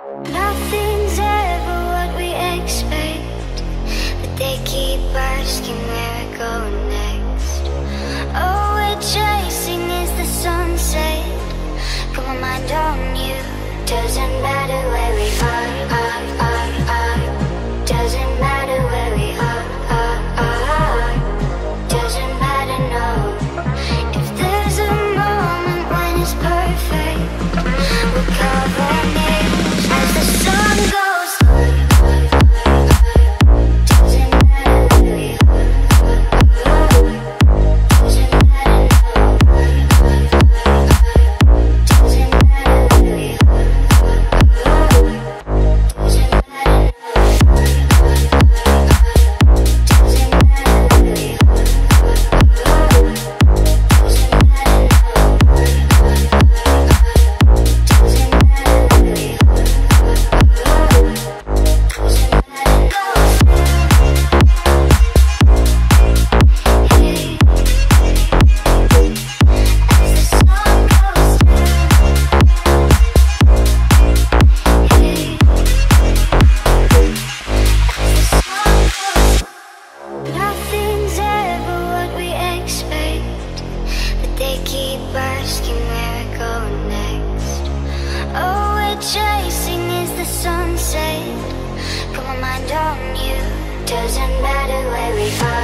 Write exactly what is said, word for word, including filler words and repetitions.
Nothing's ever what we expect, but they keep asking where we're going next. All we're chasing is the sunset. Put my mind on you. Doesn't matter where we are, are, are, are. Doesn't matter where we are, are, are. Doesn't matter, no. If there's a moment when it's perfect, we'll cover it as the sun goes. Doesn't matter where we are, doesn't matter, no. Doesn't matter where we are, doesn't matter, nothing's ever what we expect, but they keep asking where we're going next. All we're chasing is the sunset. Put my mind on you. Doesn't matter where we are.